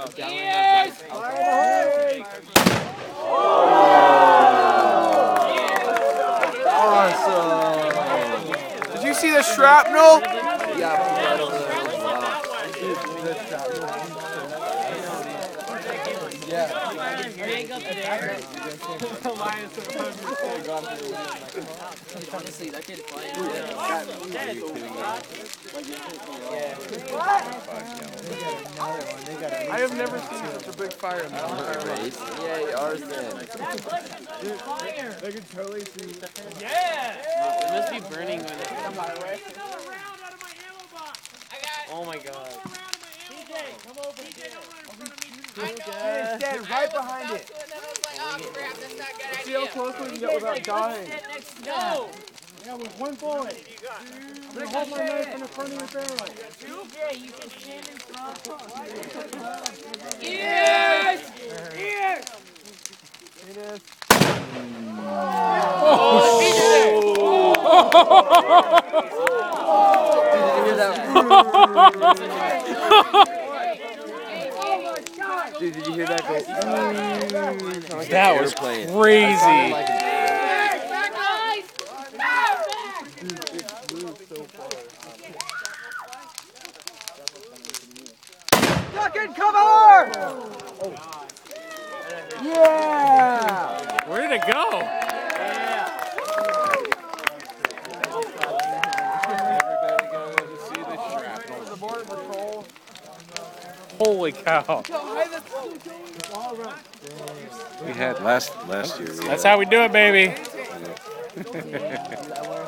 Yes! Awesome. Did you see the shrapnel? Yeah. Honestly, that kid playing. I have never seen such a big fire in my entire life. Yeah, ours did. They could totally see. Yeah! It must be burning when it. Oh my god. It's dead right behind it. See how close we can get without dying. No! Yeah, with one bullet. I'm gonna hold my knife in the front of your barrel. DJ, you can stand in front. Yes! Yes! It is. Dude, did you hear that go? That was crazy. Duck and cover! Yeah! Where did it go? Holy cow. We had last year. That's how we do it, baby.